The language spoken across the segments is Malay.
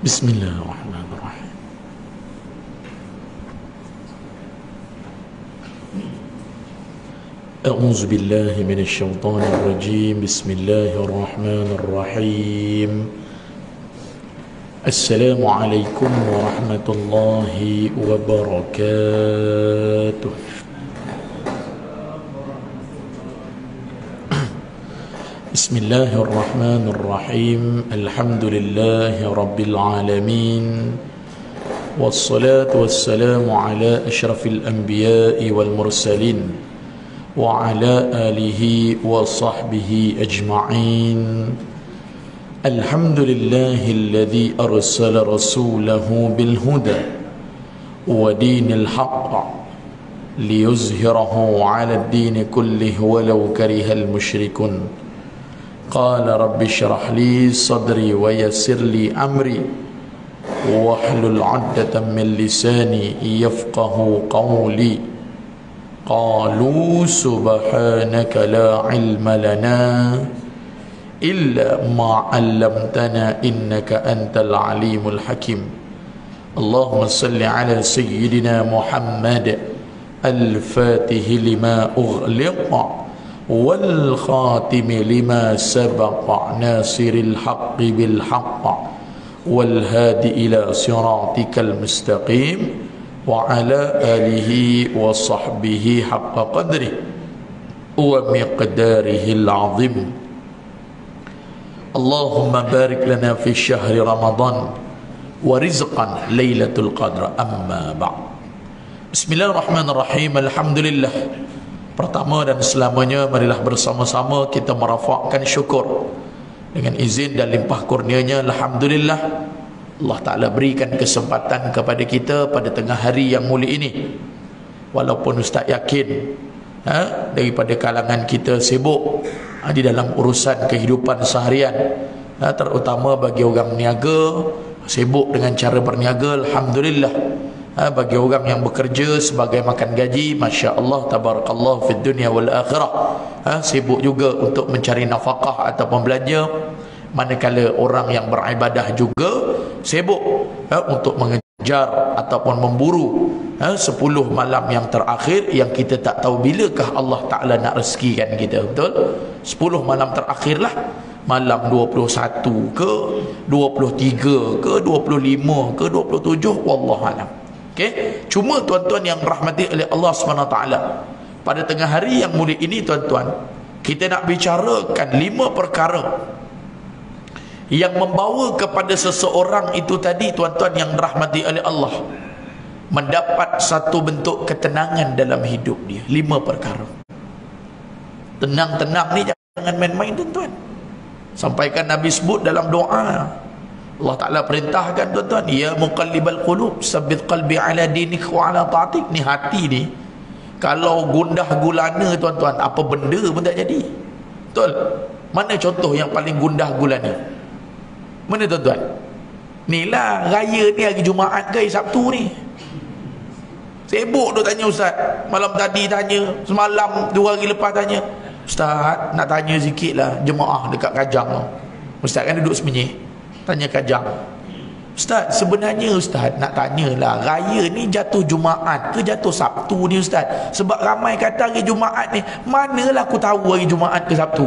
Bismillahirrahmanirrahim. A'udzu billahi minasy syaithanir rajim. Bismillahirrahmanirrahim. Assalamualaikum warahmatullahi wabarakatuh. Bismillahirrahmanirrahim. Alhamdulillahi rabbil alamin. Wassalatu wassalamu ala asyrafil anbiya'i wal mursalin wa ala alihi wa sahbihi ajma'in. Alhamdulillahilladzi arsala rasulahu bil huda wa dinil haqq liyuzhirahu 'ala ad-din kullihi walau karihal musyrikun. Qala rabbi syrah li sadri wa yassir li amri wahlul 'uqdatam min lisani yafqahu qawli. Qalu subhanaka la ilma lana illa ma 'allamtana innaka antal alimul hakim. Allahumma salli ala sayyidina Muhammad al-fatih lima ughliqa wal khatimi lima sabaqa nasiril haqqi bil haqq wal hadi ila siratikal mustaqim wa ala alihi wa sahbihi haqqa qadrihi wa miqdarihil azim. Allahumma barik lana fi syahri Ramadan wa rizqan lailatul qadr. Amma ba'd. Bismillahirrahmanirrahim. Alhamdulillah. Pertama dan selamanya, marilah bersama-sama kita merafakkan syukur dengan izin dan limpah kurnianya. Alhamdulillah, Allah Ta'ala berikan kesempatan kepada kita pada tengah hari yang mulia ini. Walaupun Ustaz yakin daripada kalangan kita sibuk di dalam urusan kehidupan seharian, terutama bagi orang niaga, sibuk dengan cara berniaga. Alhamdulillah, bagi orang yang bekerja sebagai makan gaji, Masya Allah, tabarakallah fid dunia wal akhirah, sibuk juga untuk mencari nafkah ataupun belanja. Manakala orang yang beribadah juga sibuk untuk mengejar ataupun memburu 10 malam yang terakhir, yang kita tak tahu bilakah Allah Ta'ala nak rezekikan kita. Betul? 10 malam terakhir lah, malam 21 ke 23 ke 25 ke 27, wallahualam. Okay? Cuma tuan-tuan yang rahmati oleh Allah SWT, pada tengah hari yang mulia ini tuan-tuan, kita nak bicarakan 5 perkara yang membawa kepada seseorang itu tadi, tuan-tuan yang rahmati oleh Allah, mendapat satu bentuk ketenangan dalam hidup dia. 5 perkara. Tenang-tenang ni jangan main-main tuan-tuan. Sampaikan Nabi sebut dalam doa, Allah Ta'ala perintahkan tuan-tuan, ya muqallibal qulub sabbit qalbi ala dinik wa ala ta'atik. Ni hati ni, kalau gundah gulana tuan-tuan, apa benda pun tak jadi. Betul? Mana contoh yang paling gundah gulana? Mana tuan-tuan? Ni lah raya ni, hari Jumaat ke hari Sabtu ni. Sibuk tu tanya Ustaz, malam tadi tanya, semalam 2 hari lepas tanya, Ustaz nak tanya sikit lah jemaah dekat Kajang tu. Ustaz kan duduk semenyih, tanya Kajang, Ustaz sebenarnya Ustaz nak tanyalah, raya ni jatuh Jumaat ke jatuh Sabtu ni Ustaz? Sebab ramai kata hari Jumaat ni. Manalah aku tahu hari Jumaat ke Sabtu?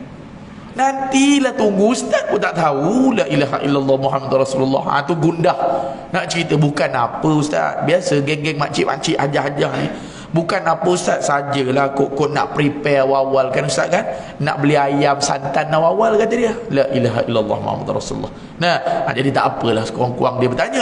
Nantilah tunggu, Ustaz pun tak tahu. La ilaha illallah Muhammad Rasulullah. Tu gundah nak cerita. Bukan apa Ustaz, biasa geng-geng makcik-makcik hajah-hajah ni, bukan apa Ustaz, sajalah kok nak prepare awal-awal kan Ustaz kan, nak beli ayam santan awal-awal kata dia. La ilaha illallah Muhammad Rasulullah. Jadi tak apalah, sekurang-kurang dia bertanya.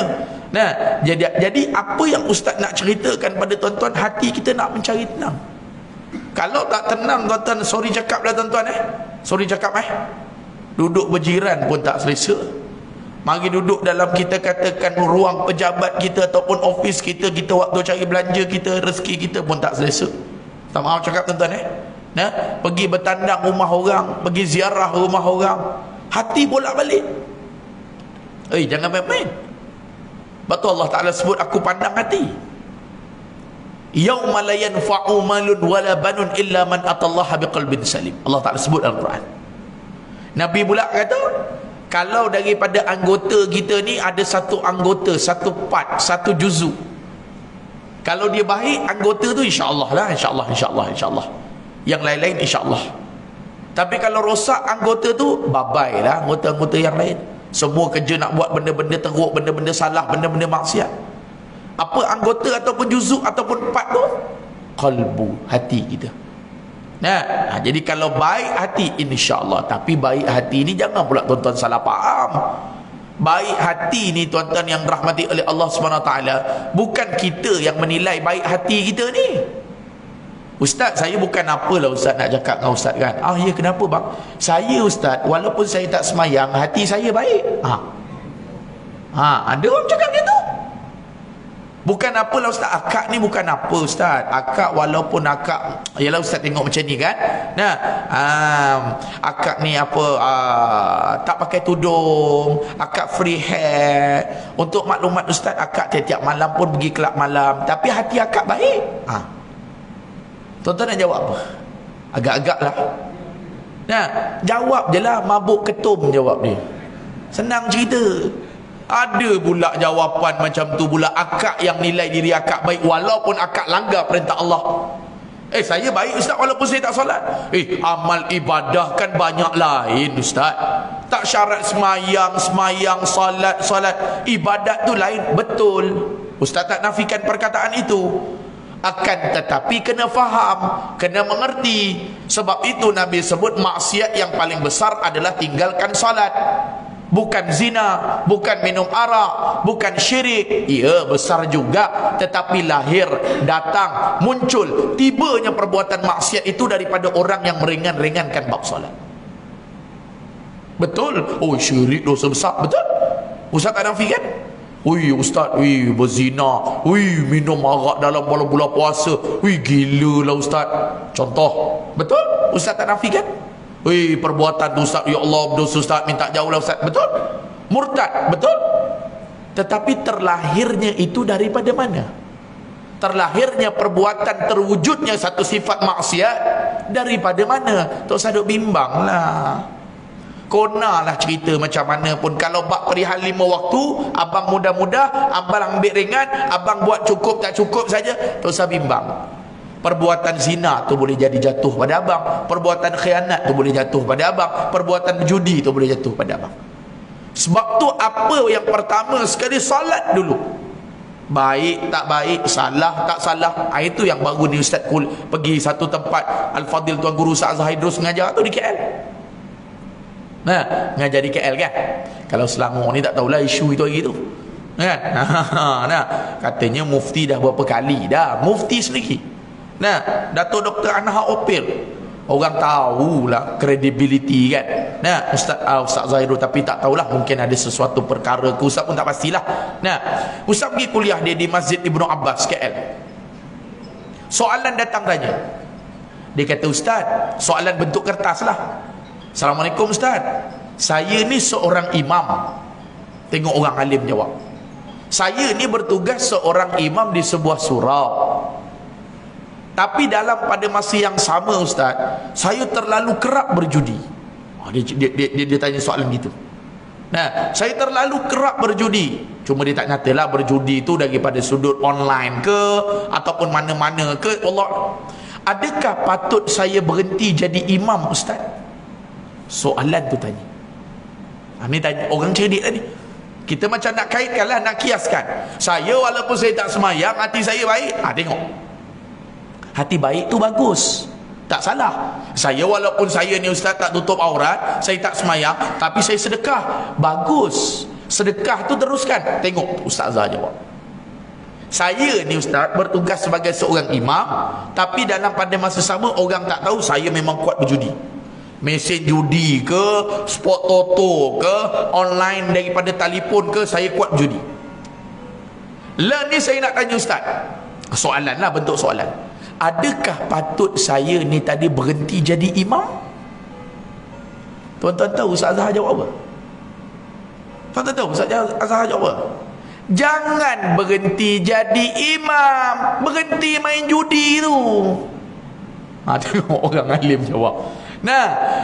Jadi apa yang Ustaz nak ceritakan pada tuan-tuan, hati kita nak mencari tenang. Kalau tak tenang tuan-tuan, sorry cakap lah tuan-tuan sorry cakap duduk berjiran pun tak selesa. Mari duduk dalam, kita katakan ruang pejabat kita ataupun office kita, kita waktu cari belanja kita, rezeki kita pun tak selesa. Tak maaf cakap tuan-tuan pergi bertandang rumah orang, pergi ziarah rumah orang, hati bolak-balik. Jangan main-main. Betul Allah Ta'ala sebut, aku pandang hati. Yauma la yanfa'u malun wala banun illa man atallaha biqalbin salim. Allah Ta'ala sebut dalam Quran. Nabi pula kata, Kalau daripada anggota kita ni ada satu anggota, satu part, satu juzuk, kalau dia baik, anggota tu insya-Allah lah, insya-Allah. Yang lain-lain insya-Allah. Tapi kalau rosak anggota tu, bye-bye lah anggota-anggota yang lain. Semua kerja nak buat benda-benda teruk, benda-benda salah, benda-benda maksiat. Apa anggota ataupun juzuk ataupun part tu? Qalbu, hati kita. Nah, jadi kalau baik hati insya-Allah. Tapi baik hati ni jangan pula tuan-tuan salah faham. Baik hati ni tuan-tuan yang dirahmati oleh Allah SWT, bukan kita yang menilai baik hati kita ni. Ustaz, saya bukan apalah Ustaz nak cakap dengan Ustaz kan. Ya kenapa bang? Saya Ustaz, walaupun saya tak semayang, hati saya baik. Ada orang cakap gitu. Bukan apalah Ustaz, akak ni bukan apa Ustaz. Akak walaupun akak, yalah Ustaz tengok macam ni kan. Nah, akak ni apa, tak pakai tudung, akak free hair. Untuk maklumat Ustaz, akak tiap-tiap malam pun pergi kelab malam, tapi hati akak baik. Tuan-tuan nak jawab apa? Agak-agak lah. Nah, jawab je lah, mabuk ketum jawab dia. Senang cerita. Ada pula jawapan macam tu pula, akak yang nilai diri akak baik walaupun akak langgar perintah Allah. Saya baik Ustaz walaupun saya tak solat. Amal ibadah kan banyak lain Ustaz. Tak syarat semayang, solat. Ibadat tu lain, betul. Ustaz tak nafikan perkataan itu. Akan tetapi kena faham, kena mengerti. Sebab itu Nabi sebut maksiat yang paling besar adalah tinggalkan salat. Bukan zina, bukan minum arak, bukan syirik. Ya, besar juga. Tetapi lahir, datang, muncul, tibanya perbuatan maksiat itu daripada orang yang meringan-ringankan bab salat. Betul? Syirik dosa besar. Betul? Ustaz tak nafikan? Ustaz, berzina, minum arak dalam bulan puasa, gila lah Ustaz. Contoh. Betul? Ustaz tak nafikan? Perbuatan tu Ustaz, ya Allah berdosa Ustaz, minta jauh lah Ustaz. Betul? Murtad. Betul? Tetapi terlahirnya itu daripada mana? Terlahirnya perbuatan, terwujudnya satu sifat maksiat daripada mana? Tak usah duk bimbang lah. Konalah cerita macam mana pun. Kalau bab perihal 5 waktu, abang mudah-mudah, abang ambil ringan, abang buat cukup tak cukup saja, tak usah bimbang. Perbuatan zina tu boleh jadi jatuh pada abang. Perbuatan khianat tu boleh jatuh pada abang. Perbuatan berjudi tu boleh jatuh pada abang. Sebab tu apa yang pertama sekali, salat dulu. Baik tak baik, salah tak salah, itu yang baru ni Ustaz pergi satu tempat, Al-Fadil Tuan Guru Ustaz Azhar Idrus mengajar tu di KL. Mengajar di KL kan. Kalau Selangor ni tak tahulah isu itu hari tu kan. Katanya mufti dah berapa kali dah, mufti sendiri. Dato' Dr. Anha Opir, orang tahulah kredibiliti kan. Ustaz Zahirul, tapi tak tahulah, mungkin ada sesuatu perkara ke, Ustaz pun tak pastilah. Ustaz pergi kuliah dia di Masjid Ibnu Abbas KL. Soalan datang tanya. Dia kata, Ustaz, soalan bentuk kertas lah. Assalamualaikum Ustaz, saya ni seorang imam. Tengok orang alim jawab. Saya ni bertugas seorang imam di sebuah surau. Tapi dalam pada masa yang sama Ustaz, saya terlalu kerap berjudi. Dia tanya soalan gitu. Saya terlalu kerap berjudi. Cuma dia tak nyatalah berjudi itu daripada sudut online ke ataupun mana-mana ke. Allah, adakah patut saya berhenti jadi imam Ustaz? Soalan tu tanya. Ni tanya orang cerdik tadi. Kita macam nak kaitkanlah, nak kiaskan. Saya walaupun saya tak semayang, hati saya baik. Tengok, hati baik tu bagus, tak salah. Saya walaupun saya ni Ustaz tak tutup aurat, saya tak semayang, tapi saya sedekah, bagus. Sedekah tu teruskan. Tengok Ustaz Azhar jawab. Saya ni Ustaz bertugas sebagai seorang imam, tapi dalam pada masa sama orang tak tahu saya memang kuat berjudi. Mesin judi ke, sport toto ke, online daripada telefon ke, saya kuat berjudi. Lah ni saya nak tanya Ustaz, soalan lah, bentuk soalan. Adakah patut saya ni tadi berhenti jadi imam? Tuan-tuan tahu Ustaz Azhar jawab apa? Tuan-tuan tahu Ustaz Azhar jawab apa? Jangan berhenti jadi imam, berhenti main judi tu. Tengok orang alim jawab. Nah,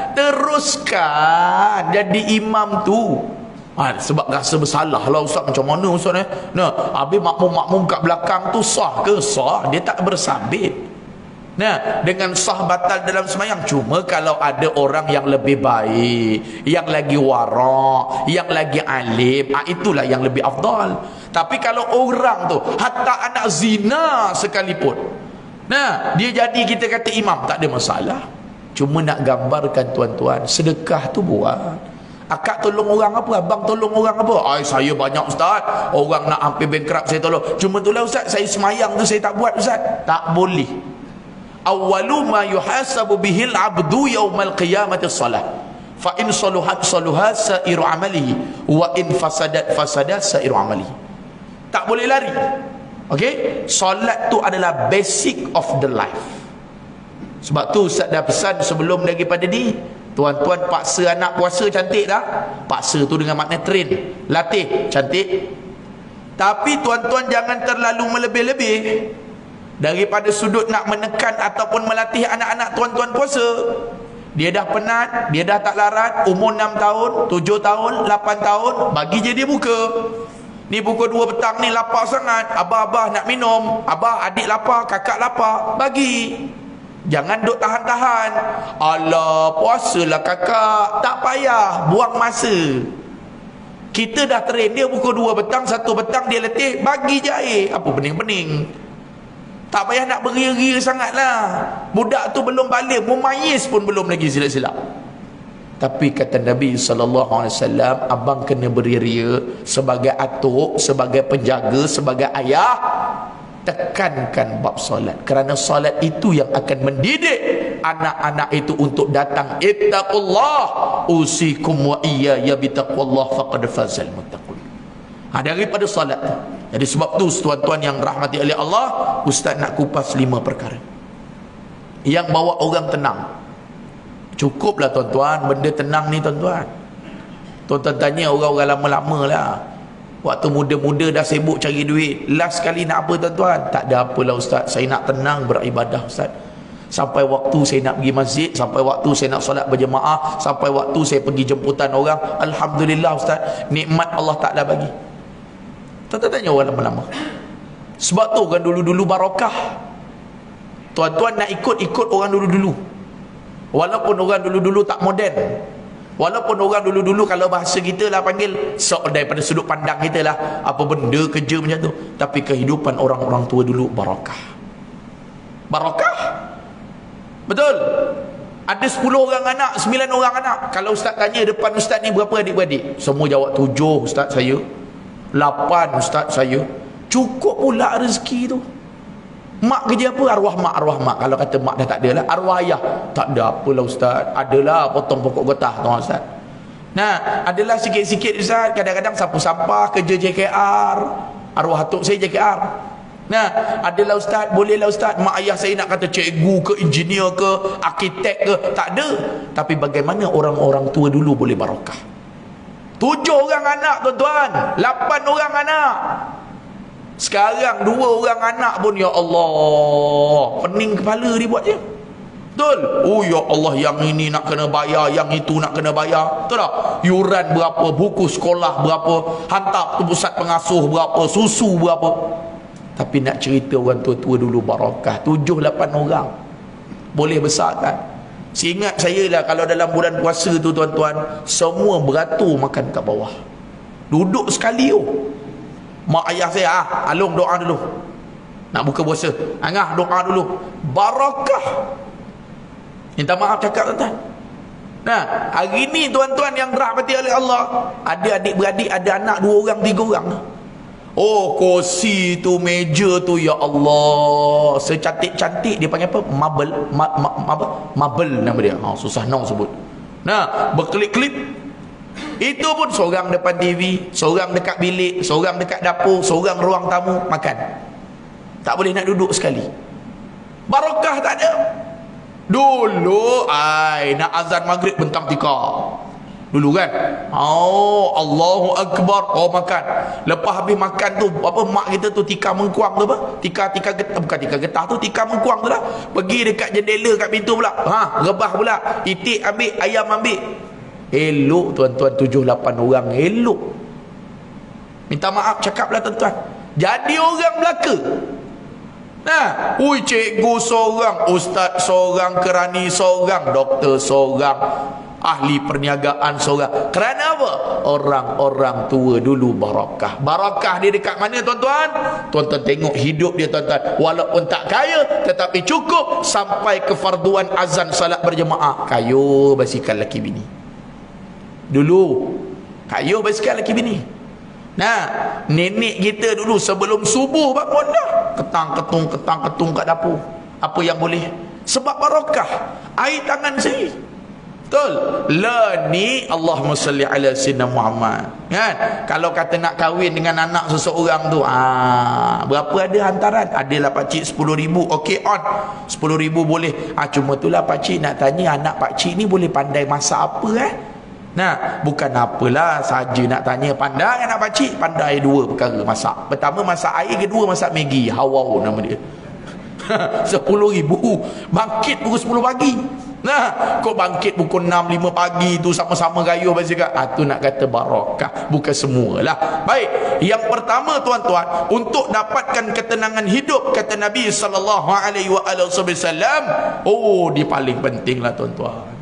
teruskan jadi imam tu. Sebab rasa bersalah lah ustaz, macam mana ustaz ni? Nah, habis makmum-makmum kat belakang tu sah ke? Sah, dia tak bersabit. Nah, dengan sah batal dalam semayang. Cuma kalau ada orang yang lebih baik, yang lagi wara', yang lagi alim, itulah yang lebih afdal. Tapi kalau orang tu hatta anak zina sekalipun, nah, dia jadi kita kata imam, tak ada masalah. Cuma nak gambarkan tuan-tuan, sedekah tu buat. Akak tolong orang apa? Abang tolong orang apa? Saya banyak ustaz. Orang nak hampir bankrupt saya tolong. Cuma itulah ustaz, saya semayang tu saya tak buat ustaz. Tak boleh. Awwalu ma yuhasabu bihil abdu yaumal qiyamati salah. Fa in saluhat saluha sa'iru amalihi wa in fasadat fasadat sa'iru amalihi. Tak boleh lari. Okey? Solat tu adalah basic of the life. Sebab tu ustaz dah pesan sebelum daripada ni, tuan-tuan paksa anak puasa cantik dah. Paksa tu dengan makna train, latih, cantik. Tapi tuan-tuan jangan terlalu melebih-lebih. Daripada sudut nak menekan ataupun melatih anak-anak tuan-tuan puasa, dia dah penat, dia dah tak larat, umur 6 tahun, 7 tahun, 8 tahun, bagi je dia buka. Ni pukul 2 petang ni lapar sangat, abah-abah nak minum, abah adik lapar, kakak lapar, bagi. Jangan duk tahan-tahan. Alah, puasalah kakak, tak payah, buang masa. Kita dah train dia pukul 2 petang, 1 petang dia letih, bagi je air. Apa pening-pening? Tak payah nak beria-ria sangatlah. Budak tu belum balik, mumayyiz pun belum lagi silap-silap. Tapi kata Nabi SAW, abang kena beria-ria sebagai atuk, sebagai penjaga, sebagai ayah. Tekankan bab solat, kerana solat itu yang akan mendidik anak-anak itu untuk datang. Ittaqullah usikum wa iyaya bitaqwallah faqad fazal muttaqun. Daripada solat. Jadi sebab tu tuan-tuan yang rahmati oleh Allah, ustaz nak kupas 5 perkara yang bawa orang tenang. Cukuplah tuan-tuan, benda tenang ni tuan-tuan. Tuan-tuan tanya orang-orang lama-lama lah, waktu muda-muda dah sibuk cari duit, last kali nak apa tuan-tuan? Tak ada apalah ustaz, saya nak tenang beribadah ustaz. Sampai waktu saya nak pergi masjid, sampai waktu saya nak solat berjemaah, sampai waktu saya pergi jemputan orang, alhamdulillah ustaz, nikmat Allah Ta'ala bagi. Tuan-tuan tanya orang lama-lama. Sebab tu orang dulu-dulu barakah. Tuan-tuan nak ikut orang dulu-dulu. Walaupun orang dulu-dulu tak moden, walaupun orang dulu-dulu kalau bahasa kita lah panggil daripada sudut pandang kita lah, apa benda kerja macam tu, tapi kehidupan orang-orang tua dulu barakah. Barakah. Betul. Ada 10 orang anak, 9 orang anak. Kalau ustaz tanya depan ustaz ni berapa adik-beradik? Semua jawab 7 ustaz saya, 8 ustaz saya. Cukup pula rezeki tu. Mak kerja apa? Arwah mak. Kalau kata mak dah tak ada lah, arwah ayah tak ada apalah ustaz, adalah potong pokok getah tuan ustaz. Nah, adalah sikit-sikit ustaz, kadang-kadang sapu sampah, kerja JKR, arwah atuk saya JKR. Nah, adalah ustaz, bolehlah ustaz, mak ayah saya nak kata cikgu ke, engineer ke, arkitek ke, tak ada. Tapi bagaimana orang-orang tua dulu boleh barakah? 7 orang anak tuan-tuan, 8 orang anak. Sekarang 2 orang anak pun, ya Allah, pening kepala dia buat je. Betul? Oh ya Allah, yang ini nak kena bayar, yang itu nak kena bayar. Betul tak? Yuran berapa, buku sekolah berapa, hantar ke pusat pengasuh berapa, susu berapa. Tapi nak cerita orang tua-tua dulu barakah. 7-8 orang boleh besarkan. Seingat saya lah, kalau dalam bulan puasa tu tuan-tuan, semua beratur makan kat bawah, duduk sekali. Mak ayah saya, Alung doa dulu nak buka puasa, Angah doa dulu, barakah. Minta maaf cakap tuan-tuan. Nah, hari ni tuan-tuan yang rahmati oleh Allah, ada adik-beradik, ada anak 2 orang 3 orang. Oh, kursi tu, meja tu, ya Allah, secantik-cantik. Dia panggil apa? Marble nama dia. Susah nak sebut. Nah, berkelip-kelip. Itu pun seorang depan TV, seorang dekat bilik, seorang dekat dapur, seorang ruang tamu makan. Tak boleh nak duduk sekali. Barakah tak ada. Dulu nak azan maghrib bentang tika. dulu kan. Oh, Allahu Akbar. Oh, makan. Lepas habis makan tu, apa mak kita tu tikar mengkuang tu apa? Tikar getah, bukan tikar getah tu, tikar mengkuang tu lah. Pergi dekat jendela kat pintu pula. Rebah pula. Itik ambil, ayam ambil. Elok tuan-tuan, 7-8 orang elok. Minta maaf cakaplah tuan-tuan. Jadi orang Melaka. Nah, cikgu seorang, ustaz seorang, kerani seorang, doktor seorang, ahli perniagaan seorang. Kerana apa? Orang-orang tua dulu barakah. Barakah dia dekat mana tuan-tuan? Tuan-tuan tengok hidup dia tuan-tuan. Walaupun tak kaya, tetapi cukup sampai ke farduan azan salat berjemaah. Kayu basikal laki bini. Dulu kayu basikal laki bini. Nah, nenek kita dulu sebelum subuh bangun dah ketang-ketung kat dapur. Apa yang boleh? Sebab barakah air tangan sendiri. Betul. La ni Allahumma salli ala sayyidina Muhammad. Kan? Kalau kata nak kahwin dengan anak seseorang tu, berapa ada hantaran? Adalah pak cik 10,000. Okey on. 10,000 boleh. Cuma itulah pak cik nak tanya, anak pak cik ni boleh pandai masak apa Nah, bukan apalah saja nak tanya, pandai anak pakcik? Pandai dua perkara masak. Pertama masak air, kedua masak Maggi. Hawau nama dia. 10,000 bangkit pukul 10 pagi. Nah, kau bangkit pukul 6, 5 pagi tu sama-sama gayuh basikal. Tu nak kata barakah, bukan semualah. Baik, yang pertama tuan-tuan, untuk dapatkan ketenangan hidup, kata Nabi sallallahu alaihi wasallam, dia paling pentinglah tuan-tuan.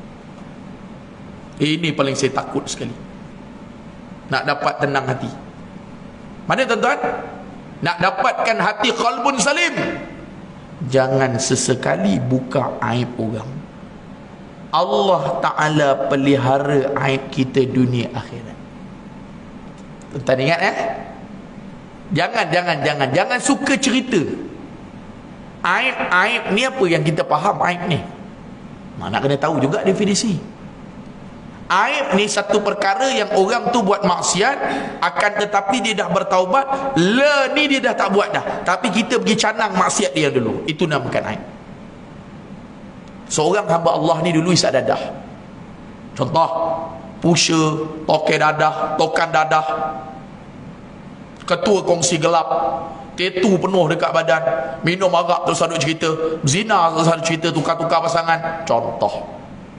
Ini paling saya takut sekali. Nak dapat tenang hati. Mana tuan-tuan? Nak dapatkan hati qalbun salim. Jangan sesekali buka aib orang. Allah Ta'ala pelihara aib kita dunia akhirat. Tuan-tuan ingat Jangan suka cerita. Aib ni apa yang kita faham aib ni? Mana kena tahu juga definisi. Aib ni satu perkara yang orang tu buat maksiat, akan tetapi dia dah bertaubat. Ni dia dah tak buat dah, tapi kita pergi canang maksiat dia dulu. Itu namakan aib. Seorang hamba Allah ni dulu isap dadah. Contoh, pusher, tokan dadah, ketua kongsi gelap, tetu penuh dekat badan, minum arak terus ada cerita, zina terus ada cerita, tukar-tukar pasangan. Contoh.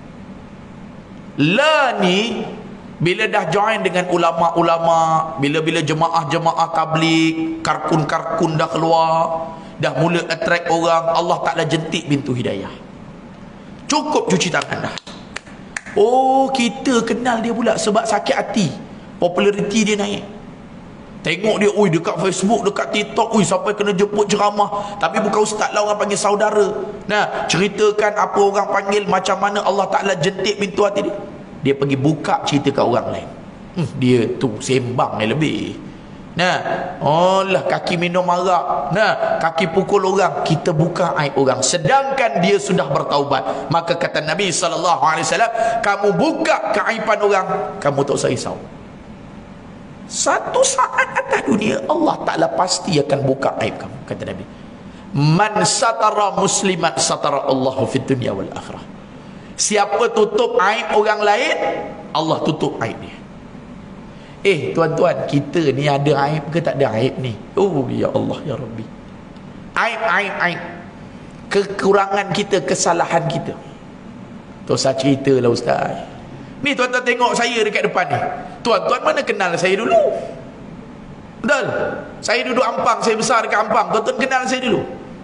Ni bila dah join dengan ulama-ulama, bila jemaah-jemaah tabligh, karkun-karkun dah keluar, dah mula attract orang, Allah Ta'ala jentik pintu hidayah. Cukup cuci tangan dah. Kita kenal dia pula sebab sakit hati, populariti dia naik. Tengok dia, dekat Facebook, dekat TikTok, sampai kena jemput ceramah. Tapi bukan ustaz lah, orang panggil saudara. Nah, ceritakan apa orang panggil, macam mana Allah Ta'ala jentik pintu hati dia. Dia pergi buka cerita kat orang lain. Dia tu sembang ni lebih. Nah, kaki minum arak. Nah, kaki pukul orang. Kita buka aib orang. Sedangkan dia sudah bertaubat. Maka kata Nabi SAW, kamu buka keaiban orang, kamu tak usah risau. Satu saat atas dunia, Allah Ta'ala pasti akan buka aib kamu, kata Nabi. Man satara muslimat satara Allahu fid dunya wal akhirah. Siapa tutup aib orang lain, Allah tutup aib dia. Tuan-tuan, kita ni ada aib ke tak ada aib ni? Ya Allah, ya Rabbi. Aib. Kekurangan kita, kesalahan kita. Tak usah cerita lah ustaz. Ni tuan-tuan tengok saya dekat depan ni. Tuan-tuan mana kenal saya dulu? Betul? Saya duduk Ampang, saya besar dekat Ampang. Tuan-tuan kenal saya dulu?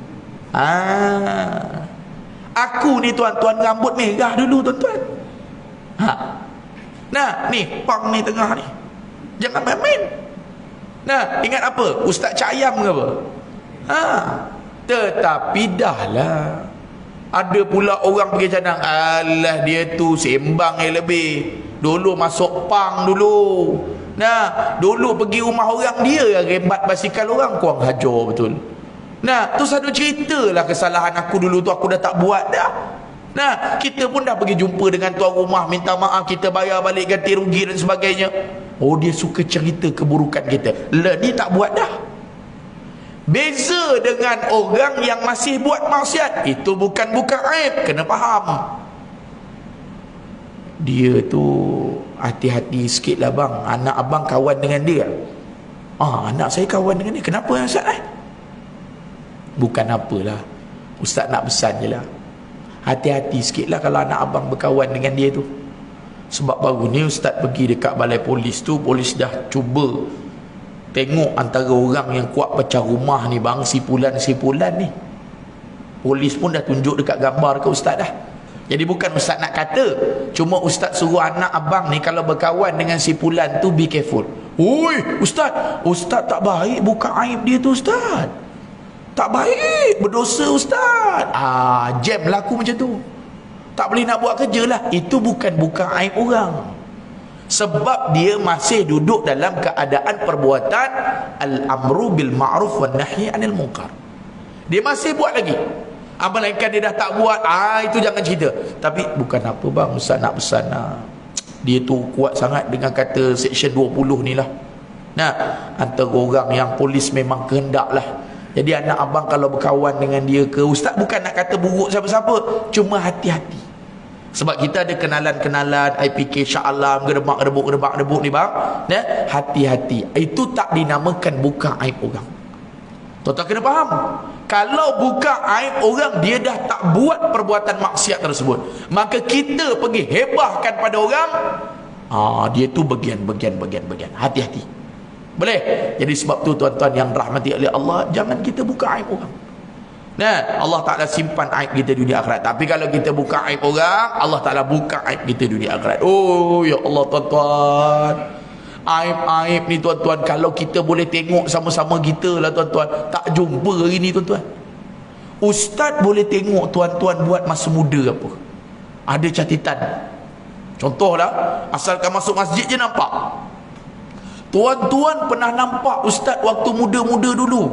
Aku ni tuan-tuan rambut merah dulu tuan-tuan. Nah, ni pang ni tengah ni. Jangan main-main. Nah, ingat apa? Ustaz Cak Ayam ke apa? Tetapi dah lah. Ada pula orang pergi canang, alah dia tu sembang yang lebih. Dulu masuk pang dulu. Nah, dulu pergi rumah orang dia rembat basikal orang, kurang hajar betul. Nah, tu satu cerita lah kesalahan aku dulu tu, aku dah tak buat dah. Nah, kita pun dah pergi jumpa dengan tuan rumah, minta maaf, kita bayar balik ganti rugi dan sebagainya. Dia suka cerita keburukan kita. Dia tak buat dah. Beza dengan orang yang masih buat maksiat, itu bukan aib, kena faham. dia tu hati-hati sikit lah bang, anak abang kawan dengan dia. Anak saya kawan dengan dia. Kenapa Ustaz? Bukan apalah, Ustaz nak pesan je lah, hati-hati sikit lah kalau anak abang berkawan dengan dia tu. Sebab baru ni Ustaz pergi dekat balai polis tu, polis dah cuba tengok antara orang yang kuat pecah rumah ni bang, si Pulan ni. Polis pun dah tunjuk dekat gambar ke Ustaz dah. Jadi bukan Ustaz nak kata, cuma Ustaz suruh anak abang ni kalau berkawan dengan si Pulan tu, be careful. Oi Ustaz tak baik buka aib dia tu Ustaz, tak baik, berdosa Ustaz. Jam laku macam tu, tak boleh nak buat kerja lah. Itu bukan buka aib orang, sebab dia masih duduk dalam keadaan perbuatan al-amru bil ma'ruf wan nahyi anil munkar. Dia masih buat lagi. Melainkan dia dah tak buat, itu jangan cerita. Tapi bukan apa bang, Ustaz nak pesan dia tu kuat sangat dengan kata Seksyen 20 ni lah. Antara orang yang polis memang kehendak lah. Jadi anak abang kalau berkawan dengan dia ke, Ustaz bukan nak kata buruk siapa-siapa, cuma hati-hati. Sebab kita ada kenalan-kenalan IPK Shah Alam, gerebak-gerebuk ni bang. Hati-hati. Itu tak dinamakan buka aib orang. Tuan-tuan kena faham. Kalau buka aib orang, dia dah tak buat perbuatan maksiat tersebut, maka kita pergi hebahkan pada orang, dia tu bagian. Hati-hati. Boleh? Jadi sebab tu tuan-tuan yang rahmati oleh Allah, jangan kita buka aib orang. Allah Ta'ala simpan aib kita dunia akhirat. Tapi kalau kita buka aib orang, Allah Ta'ala buka aib kita dunia akhirat. Oh ya Allah tuan-tuan, aib-aib ni tuan-tuan, kalau kita boleh tengok sama-sama kita lah tuan-tuan, tak jumpa hari ni tuan-tuan. Ustaz boleh tengok tuan-tuan buat masa muda apa, ada catatan. Contohlah, asalkan masuk masjid je nampak. Tuan-tuan pernah nampak Ustaz waktu muda-muda dulu?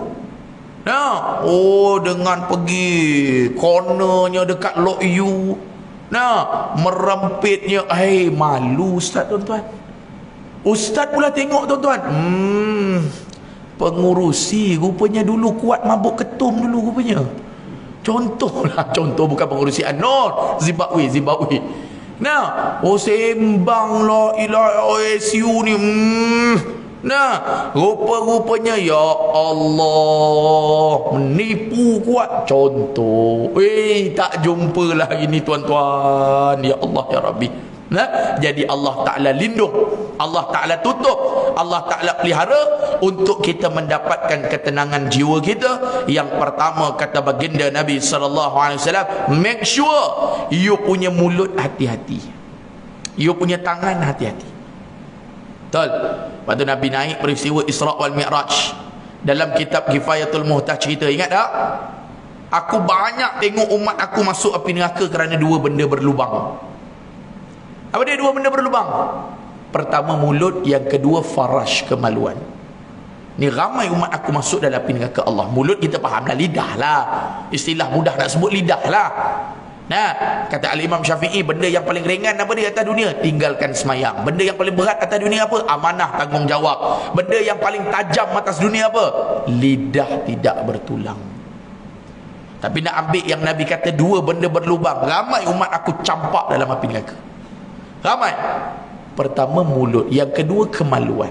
Dengan pergi cornernya dekat Lok U, merempitnya, malu Ustaz tuan-tuan. Ustaz pula tengok tuan-tuan, pengurusi rupanya dulu kuat mabuk ketum dulu rupanya. Contoh bukan pengurusi Anor, Zimbabwe. Sembang la ilaha OSU ni. Rupa-rupanya ya Allah menipu kuat. Contoh, tak jumpa lagi ni tuan-tuan. Ya Allah ya Rabbi. Jadi Allah Ta'ala lindung, Allah Ta'ala tutup, Allah Ta'ala pelihara untuk kita mendapatkan ketenangan jiwa kita. Yang pertama kata baginda Nabi SAW, make sure you punya mulut hati-hati, you punya tangan hati-hati. Betul? Lepas tu Nabi naik peristiwa Isra' wal Mi'raj. Dalam kitab Kifayatul Muhtaj cerita, ingat tak? Aku banyak tengok umat aku masuk api neraka kerana dua benda berlubang. Apa dia dua benda berlubang? Pertama mulut, yang kedua farash, kemaluan. Ni ramai umat aku masuk dalam api neraka Allah. Mulut kita faham lah, lidah lah. Istilah mudah nak sebut lidah lah. Kata Al-Imam Syafi'i, benda yang paling ringan apa di atas dunia? Tinggalkan semayang. Benda yang paling berat atas dunia apa? Amanah, tanggungjawab. Benda yang paling tajam atas dunia apa? Lidah tidak bertulang. Tapi nak ambil yang Nabi kata dua benda berlubang, ramai umat aku campak dalam api neraka. Ramai. Pertama mulut, yang kedua kemaluan.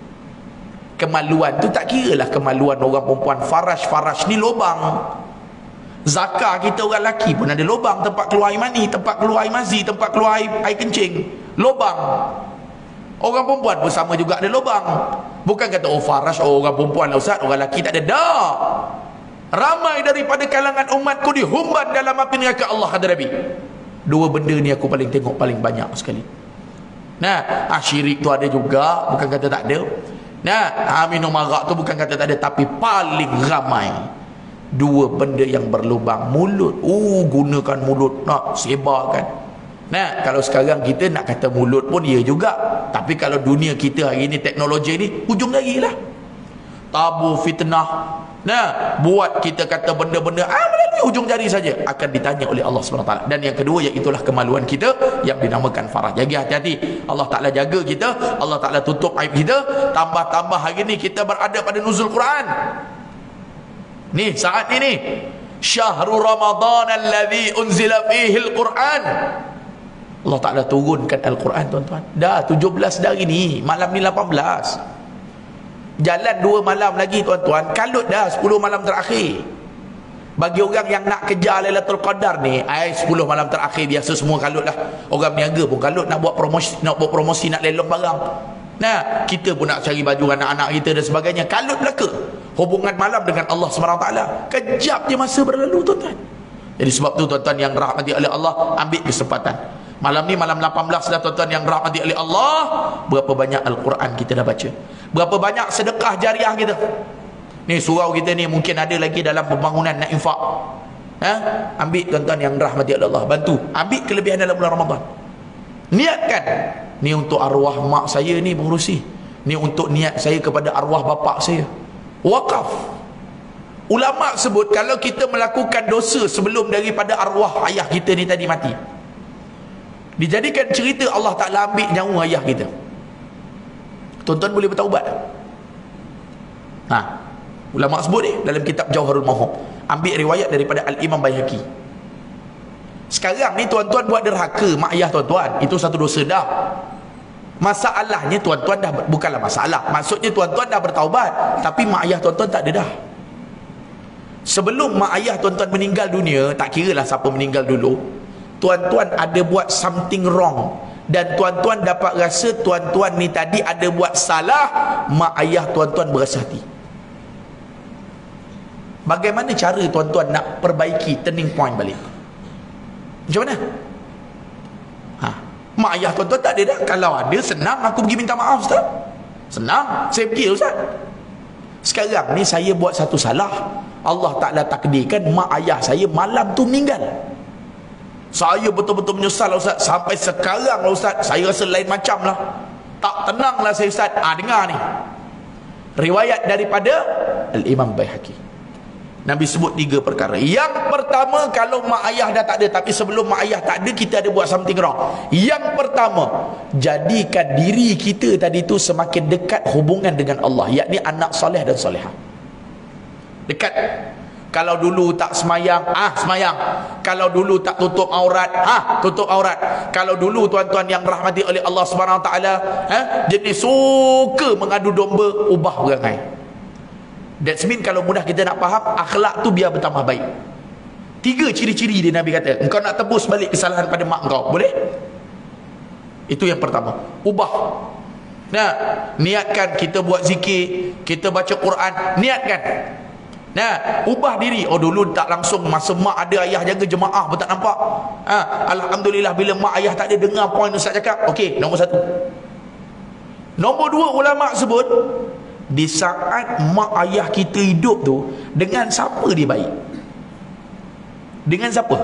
Kemaluan tu tak kira lah kemaluan orang perempuan. Farash ni lubang. Zakar kita orang lelaki pun ada lubang, tempat keluar air mani, tempat keluar air mazi, tempat keluar air kencing, lubang. Orang perempuan pun sama juga ada lubang. Bukan kata farash orang perempuan lah Ustaz, orang lelaki tak ada. Dah, ramai daripada kalangan umatku dihumban dalam api neraka Allah, kata Nabi. Dua benda ni aku paling tengok paling banyak sekali. Syirik tu ada juga, bukan kata tak ada. Minum arak tu bukan kata tak ada, tapi paling ramai dua benda yang berlubang. Mulut. Gunakan mulut nak sebarkan. Kalau sekarang kita nak kata mulut pun ya juga, tapi kalau dunia kita hari ni, teknologi ni, hujung lagi lah. Tabu fitnah. Buat kita kata benda-benda melalui hujung jari saja, akan ditanya oleh Allah SWT. Dan yang kedua, iaitulah kemaluan kita yang dinamakan farah. Jadi hati-hati. Allah Ta'ala jaga kita, Allah Ta'ala tutup aib kita. Tambah-tambah hari ni kita berada pada nuzul Quran. Ni saat ini Syahrul Ramadan alladhi unzila fihi al-Quran. Allah Ta'ala turunkan Al-Quran, tuan-tuan. Dah 17 dah hari ni, malam ni 18. Jalan 2 malam lagi, tuan-tuan. Kalut dah 10 malam terakhir. Bagi orang yang nak kejar Lailatul Qadar ni, 10 malam terakhir biasa semua kalut lah. Orang berniaga pun kalut, nak buat promosi, nak lelong barang. Nah, kita pun nak cari baju anak-anak kita dan sebagainya. Kalut belaka. Hubungan malam dengan Allah SWT. Kejap je masa berlalu, tuan-tuan. Jadi sebab tu, tuan-tuan yang rahmati oleh Allah, ambil kesempatan. Malam ni malam 18 dah, tuan-tuan yang rahmati oleh Allah. Berapa banyak Al-Quran kita dah baca? Berapa banyak sedekah jariah kita? Ni surau kita ni mungkin ada lagi dalam pembangunan nak infak. Ambil, tuan-tuan yang rahmati Allah, bantu. Ambil kelebihan dalam bulan Ramadan. Niatkan. Ni untuk arwah mak saya ni pengurusi. Ni untuk niat saya kepada arwah bapa saya. Wakaf. Ulama sebut kalau kita melakukan dosa sebelum daripada arwah ayah kita ni tadi mati, dijadikan cerita Allah Ta'ala ambil nyawa ayah kita, tuan-tuan boleh bertaubat. Ulama sebut dalam kitab Jauharul Mahub, ambil riwayat daripada Al-Imam Baihaqi. Sekarang ni tuan-tuan buat derhaka mak ayah tuan-tuan, itu satu dosa dah. Masalahnya tuan-tuan dah, bukanlah masalah, maksudnya tuan-tuan dah bertaubat, tapi mak ayah tuan-tuan tak ada dah. Sebelum mak ayah tuan-tuan meninggal dunia, tak kira lah siapa meninggal dulu, tuan-tuan ada buat something wrong, dan tuan-tuan dapat rasa tuan-tuan ni tadi ada buat salah, mak ayah tuan-tuan berasa hati. Bagaimana cara tuan-tuan nak perbaiki turning point balik? Macam mana? Mak ayah tuan-tuan tak ada dah. Kalau ada, senang aku pergi minta maaf, Ustaz. Senang, saya pergi, Ustaz. Sekarang ni saya buat satu salah, Allah Ta'ala takdirkan mak ayah saya malam tu meninggal. Saya betul-betul menyesal, Ustaz. Sampai sekarang lah, Ustaz, saya rasa lain macam lah. Tak tenang lah saya, Ustaz. Dengar ni riwayat daripada Al-Imam Baihaqi. Nabi sebut 3 perkara. Yang pertama, kalau mak ayah dah tak ada, tapi sebelum mak ayah tak ada, kita ada buat something wrong. Yang pertama, jadikan diri kita tadi tu semakin dekat hubungan dengan Allah, yakni anak soleh dan solehah. Dekat. Kalau dulu tak semayang, semayang. Kalau dulu tak tutup aurat, tutup aurat. Kalau dulu tuan-tuan yang rahmati oleh Allah Subhanahu Wa Taala, jenis suka mengadu domba, ubah perangai. That's mean kalau mudah kita nak faham, akhlak tu biar bertambah baik. 3 ciri-ciri dia Nabi kata, engkau nak tebus balik kesalahan pada mak engkau, boleh? Itu yang pertama, ubah. Nah, niatkan kita buat zikir, kita baca Quran, niatkan. Nah, ubah diri. Dulu tak langsung, masa mak ada ayah jaga jemaah pun tak nampak. Alhamdulillah bila mak ayah tak ada, dengar poin Ustaz cakap. Okey, nombor 1. Nombor 2, ulama sebut, di saat mak ayah kita hidup tu, dengan siapa dia baik? Dengan siapa?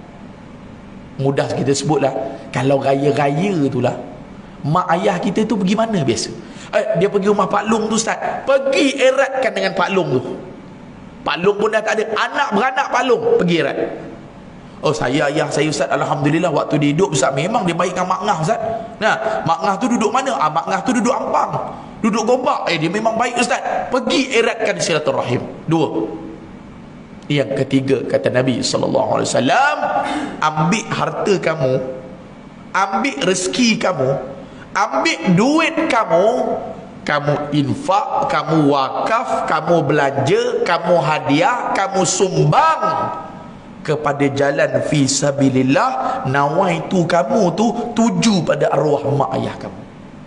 Mudah kita sebutlah, kalau raya-raya tu lah, mak ayah kita tu pergi mana biasa? Dia pergi rumah Pak Long tu, Ustaz. Pergi eratkan dengan Pak Long tu. Pak Long pun dah tak ada, anak beranak Pak Long pergi erat. Ayah saya, Ustaz, alhamdulillah waktu dia hidup, Ustaz, memang dia baik dengan Mak Ngah, Ustaz. Nah, Mak Ngah tu duduk mana? Mak Ngah tu duduk Ampang, duduk Gombak. Dia memang baik, Ustaz. Pergi eratkan silaturahim. 2. Yang ketiga, kata Nabi SAW, ambil harta kamu, ambil rezeki kamu, ambil duit kamu, kamu infak, kamu wakaf, kamu belanja, kamu hadiah, kamu sumbang kepada jalan fi sabilillah. Nawaitu kamu tu tuju pada arwah mak ayah kamu.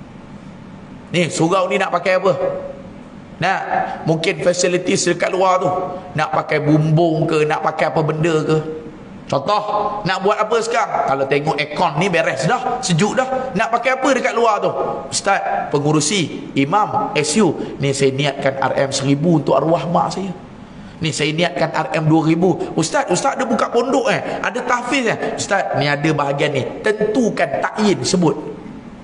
Ni surau ni nak pakai apa? Nah, mungkin facilities dekat luar tu, nak pakai bumbung ke, nak pakai apa benda ke. Contoh, nak buat apa sekarang? Kalau tengok aircon ni beres dah, sejuk dah, nak pakai apa dekat luar tu? Ustaz, pengurusi, imam, SU, ni saya niatkan RM1000 untuk arwah mak saya. Ni saya niatkan RM2000. Ustaz ada buka pondok ada tahfiz Ustaz, ni ada bahagian ni. Tentukan, takyin, sebut.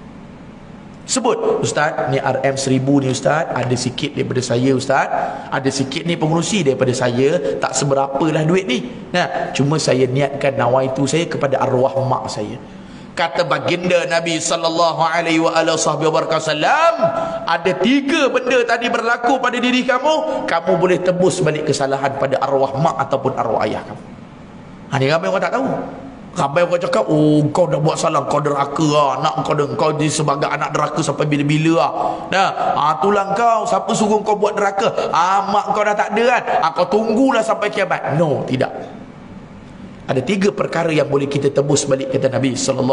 Ustaz, ni RM1000 ni, Ustaz, ada sikit daripada saya, Ustaz. Ada sikit ni pengurusi daripada saya, tak seberapa lah duit ni. Nah, cuma saya niatkan nawaitu saya kepada arwah mak saya. Kata baginda Nabi sallallahu alaihi wasallam, ada 3 benda tadi berlaku pada diri kamu, kamu boleh tebus balik kesalahan pada arwah mak ataupun arwah ayah kamu. Ni ramai orang tak tahu. Ramai orang cakap, oh kau dah buat salah, kau deraka lah. Nak kau di sebagai anak deraka sampai bila-bila lah. Itulah kau, siapa suruh kau buat deraka? Mak kau dah tak ada kan? Kau tunggulah sampai kiamat. No, tidak. Ada 3 perkara yang boleh kita tebus balik kata Nabi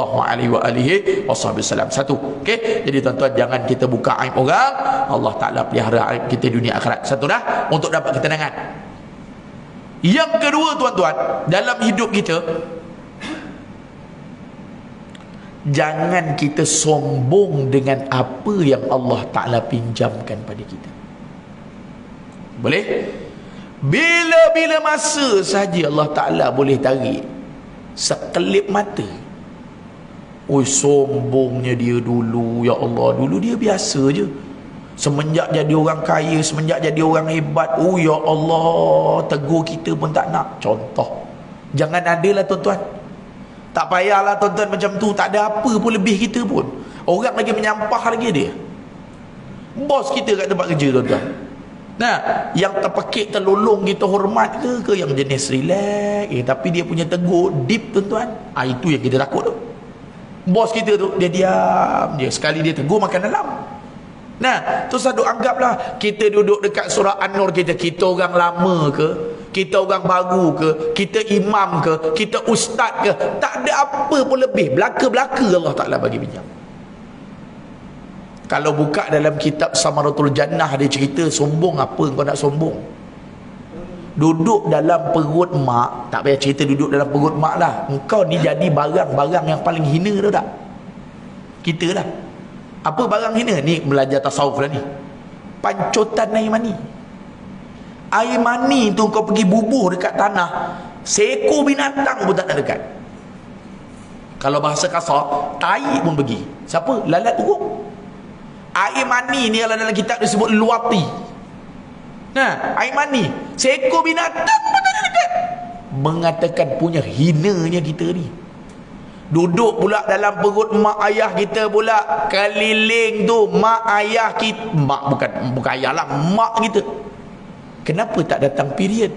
SAW. Satu, okey. Jadi tuan-tuan, jangan kita buka aib orang. Allah Ta'ala pelihara aib kita dunia akhirat. Satu dah, untuk dapat ketenangan. Yang kedua tuan-tuan, dalam hidup kita, jangan kita sombong dengan apa yang Allah Ta'ala pinjamkan pada kita. Boleh? Bila-bila masa saja Allah Ta'ala boleh tarik sekelip mata. Oi, sombongnya dia dulu. Ya Allah, dulu dia biasa je. Semenjak jadi orang kaya, semenjak jadi orang hebat, oh ya Allah, tegur kita pun tak nak. Contoh, jangan adalah tuan-tuan. Tak payahlah tuan-tuan macam tu. Tak ada apa pun lebih kita pun. Orang lagi menyampah lagi dia. Bos kita kat tempat kerja tuan-tuan, yang terpekik, terlolong kita hormat ke yang jenis relax, tapi dia punya tegur deep tuan-tuan. Itu yang kita takut tu. Bos kita tu, dia diam je. Sekali dia tegur, makan dalam. Terus duk anggaplah kita duduk dekat surah An-Nur, kita orang lama ke, kita orang baru ke, kita imam ke, kita ustaz ke, tak ada apa pun lebih. Belaka-belaka Allah Ta'ala bagi pinjam. Kalau buka dalam kitab Samaratul Jannah, dia cerita sombong apa kau nak sombong. Duduk dalam perut mak, tak payah cerita duduk dalam perut mak lah. Engkau ni jadi barang-barang yang paling hina, tahu tak? Kita lah. Apa barang hina? Ni belajar tasawuf lah ni. Pancutan air mani. Air mani tu kau pergi bubuh dekat tanah, seekor binatang pun tak nak dekat. Kalau bahasa kasar, tai pun pergi. Siapa? Lalat uruk. Air mani ni kalau dalam kitab disebut luwati. Air mani, seekor binatang pun tak ada dekat. Mengatakan punya hinanya kita ni. Duduk pula dalam perut mak ayah kita pula, keliling tu mak ayah kita, mak bukan ayah lah, mak kita. Kenapa tak datang period?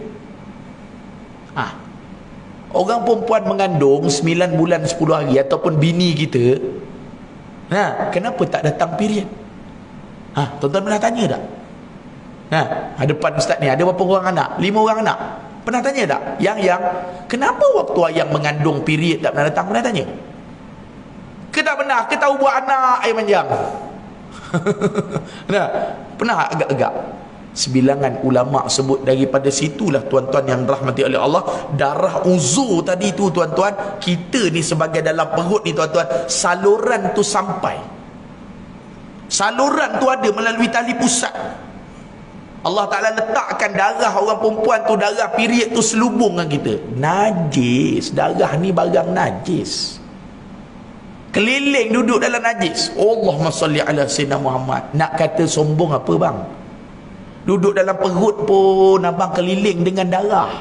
Orang perempuan mengandung 9 bulan 10 hari ataupun bini kita, kenapa tak datang period? Tuan-tuan pernah tanya tak? Hadapan ustaz ni ada berapa orang anak? 5 orang anak. Pernah tanya tak? Yang kenapa waktu ayang mengandung period tak pernah datang? Pernah tanya? Ke tak pernah? Ke tahu buat anak air manjang? Pernah agak-agak? Sebilangan ulama sebut daripada situlah tuan-tuan yang rahmati oleh Allah, darah uzur tadi tu tuan-tuan, kita ni sebagai dalam perut ni tuan-tuan, saluran tu sampai. Saluran tu ada melalui tali pusat. Allah Ta'ala letakkan darah orang perempuan tu, darah period tu selubung dengan kita. Najis. Darah ni barang najis. Keliling duduk dalam najis. Allahumma salli ala Sayyidina Muhammad. Nak kata sombong apa bang? Duduk dalam perut pun abang keliling dengan darah.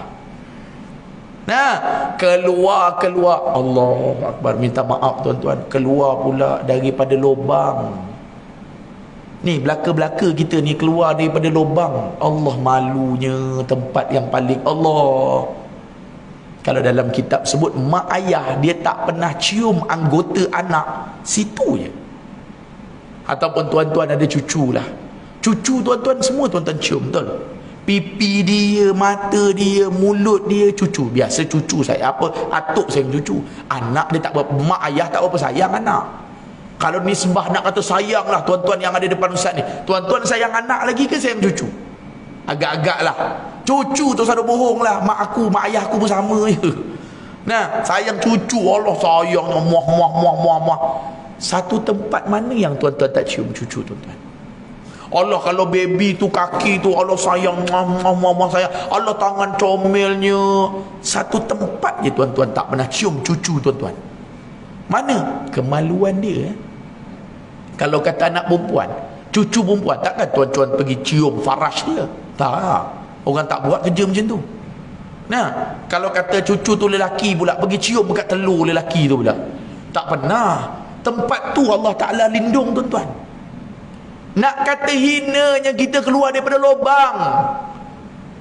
Keluar Allahu Akbar, minta maaf tuan-tuan, keluar pula daripada lubang. Ni belaka-belaka kita ni keluar daripada lubang. Allah, malunya tempat yang paling Allah. Kalau dalam kitab sebut mak ayah dia tak pernah cium anggota anak, situ je. Ataupun tuan-tuan ada cucu lah, cucu tuan-tuan semua tuan-tuan cium, betul? Pipi dia, mata dia, mulut dia, cucu. Biasa cucu saya apa, atuk sayang cucu. Anak dia tak berapa, mak ayah tak berapa sayang anak. Kalau nisbah nak kata sayang lah tuan-tuan yang ada depan ustaz ni, tuan-tuan sayang anak lagi ke sayang cucu? Agak-agak lah. Cucu tu selalu bohong lah, mak aku, mak ayah aku pun sama je. Sayang cucu, Allah sayangnya muah. Satu tempat mana yang tuan-tuan tak cium cucu tuan-tuan? Allah, kalau baby tu kaki tu Allah sayang, muah sayang. Allah tangan comelnya. Satu tempat je tuan-tuan tak pernah cium cucu tuan-tuan. Mana? Kemaluan dia. Kalau kata anak perempuan, cucu perempuan, takkan tuan-tuan pergi cium farash dia? Tak. Orang tak buat kerja macam tu. Kalau kata cucu tu lelaki pula, pergi cium dekat telur lelaki tu pula, tak pernah. Tempat tu Allah Ta'ala lindung tuan-tuan. Nak kata hinanya kita keluar daripada lubang.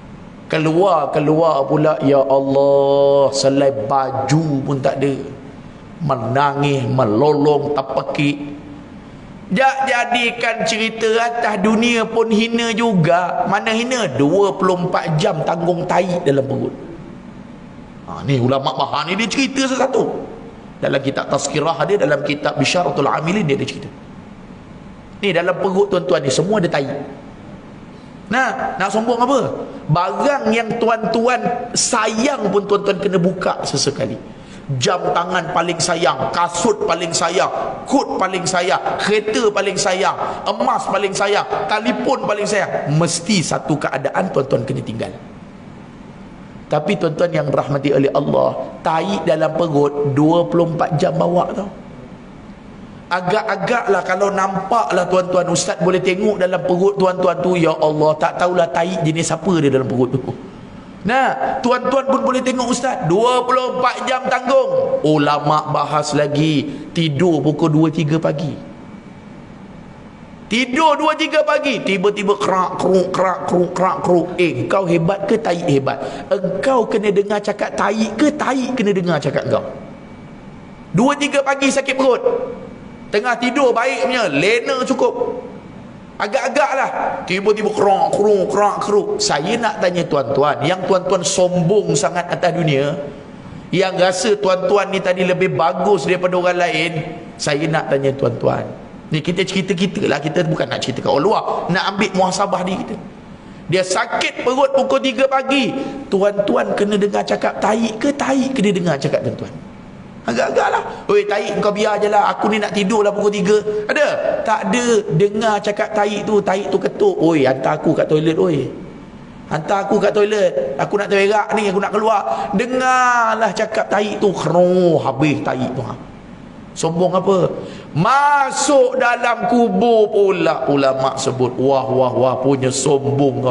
Keluar pula, ya Allah, selai baju pun tak ada. Menangis, melolong, terpekik. Jadikan cerita atas dunia pun hina juga. Mana hina? 24 jam tanggung tai dalam perut. Ni ulama bahar ni dia cerita satu. Dalam kitab Tazkirah dia, dalam kitab Bisyaratul Amilin dia ada cerita. Ni dalam perut tuan-tuan ni semua ada tai. Nah, nak sombong apa? Barang yang tuan-tuan sayang pun tuan-tuan kena buka sesekali. Jam tangan paling sayang, kasut paling sayang, kod paling sayang, kereta paling sayang, emas paling sayang, telefon paling sayang. Mesti satu keadaan tuan-tuan kena tinggal. Tapi tuan-tuan yang rahmati oleh Allah, tai dalam perut 24 jam bawa tau. Agak-agaklah kalau nampaklah tuan-tuan, ustaz boleh tengok dalam perut tuan-tuan tu, ya Allah, tak tahulah tai jenis apa dia dalam perut tu. Nah, tuan-tuan pun boleh tengok ustaz, 24 jam tanggung. Ulama bahas lagi, tidur pukul 2-3 pagi. Tidur 2-3 pagi, tiba-tiba kerak keruk. Engkau hebat ke tai hebat? Engkau kena dengar cakap tai ke tai kena dengar cakap engkau? 2-3 pagi sakit perut. Tengah tidur baik punya, lena cukup. Agak-agak lah, tiba-tiba kerak keruk. Saya nak tanya tuan-tuan, yang tuan-tuan sombong sangat atas dunia, yang rasa tuan-tuan ni tadi lebih bagus daripada orang lain, saya nak tanya tuan-tuan. Ni kita cerita-kita lah, kita bukan nak cerita kat orang luar, nak ambil muhasabah diri kita. Dia sakit perut pukul 3 pagi, tuan-tuan kena dengar cakap tai ke tai kena dengar cakap tuan-tuan? Agak-agak lah. Oi, tai kau biar je lah, aku ni nak tidur lah pukul 3. Ada? Tak ada. Dengar cakap tai tu ketuk. Oi, hantar aku kat toilet, oi. Hantar aku kat toilet. Aku nak terberak ni, aku nak keluar. Dengarlah cakap tai tu. Habis tai tu. Sombong apa? Masuk dalam kubur pula ulama sebut. Wah, punya sombong kau.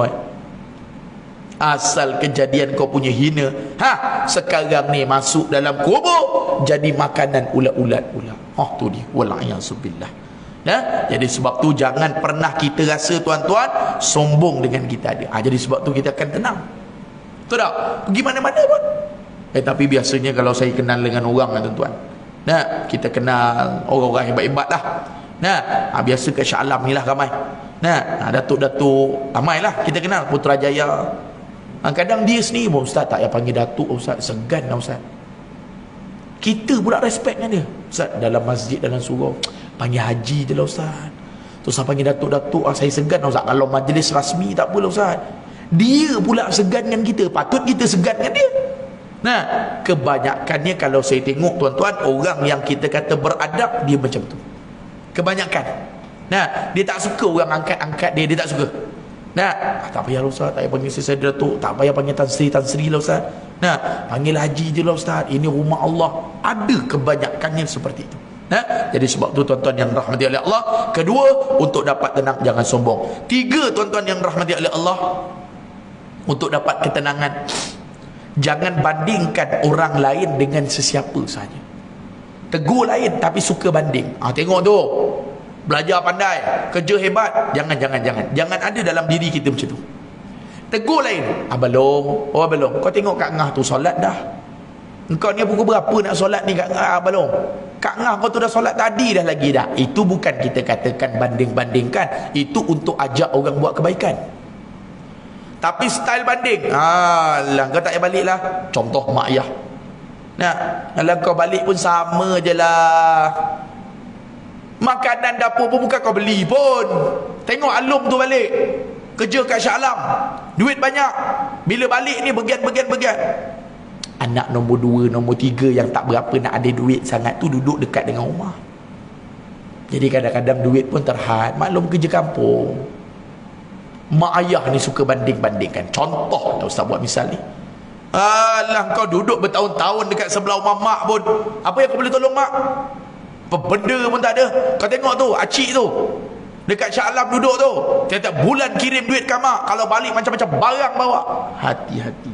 Asal kejadian kau punya hina, sekarang ni masuk dalam kubur jadi makanan ulat-ulat pula. Tu dia, wala'iyasubillah. Jadi sebab tu jangan pernah kita rasa tuan-tuan sombong dengan kita ada. Jadi sebab tu kita akan tenang. Betul tak? Pergi mana-mana pun. Tapi biasanya kalau saya kenal dengan orang tuan-tuan, kita kenal orang-orang hebat-hebat lah. Biasa kat Shah Alam ni lah ramai. Datuk-datuk ramai lah kita kenal, Putrajaya. Kadang dia sendiri pun, ustaz tak payah panggil datuk ustaz, segan lah ustaz. Kita pula respect dengan dia. Ustaz dalam masjid, dalam surau, panggil haji je lah ustaz. Terus saya panggil datuk-datuk, saya segan lah ustaz. Kalau majlis rasmi tak apalah ustaz. Dia pula segan dengan kita, patut kita segan dengan dia. Kebanyakannya kalau saya tengok tuan-tuan, orang yang kita kata beradab, dia macam tu. Kebanyakan. Dia tak suka orang angkat-angkat dia tak suka. Tak payah lah ustaz, tak payah panggil saya datuk, tak payah panggil Tan Sri lah ustaz. Panggil haji je lah ustaz, ini rumah Allah. Ada kebanyakannya seperti itu. Jadi sebab tu tuan-tuan yang rahmati oleh Allah, kedua, untuk dapat tenang jangan sombong. Tiga, tuan-tuan yang rahmati oleh Allah, untuk dapat ketenangan, jangan bandingkan orang lain dengan sesiapa saja. Tegur lain tapi suka banding. Tengok tu, belajar pandai, kerja hebat. Jangan ada dalam diri kita macam tu. Tegur lain, belum. Belum. Kau tengok Kak Ngah tu solat dah. Engkau ni pukul berapa nak solat ni Kak Ngah? Belum. Kak Ngah kau tu dah solat tadi dah lagi dah. Itu bukan kita katakan banding-bandingkan. Itu untuk ajak orang buat kebaikan. Tapi style banding, kau tak payah balik lah. Contoh mak ayah. Kalau kau balik pun sama je lah. Makanan dapur pun bukan kau beli pun. Tengok Alum tu balik kerja kat Shah Alam, duit banyak. Bila balik ni bergian. Anak nombor 2, nombor 3 yang tak berapa nak ada duit sangat tu duduk dekat dengan rumah. Jadi kadang-kadang duit pun terhad. Maklum kerja kampung. Mak ayah ni suka banding-bandingkan. Contoh Ustaz buat misal ni, kau duduk bertahun-tahun dekat sebelah rumah mak pun, apa yang kau boleh tolong mak? Apa benda pun tak ada. Kau tengok tu, acik tu dekat Shah Alam duduk tu, tiap-tiap bulan kirim duit kat mak, kalau balik macam-macam barang bawa. Hati-hati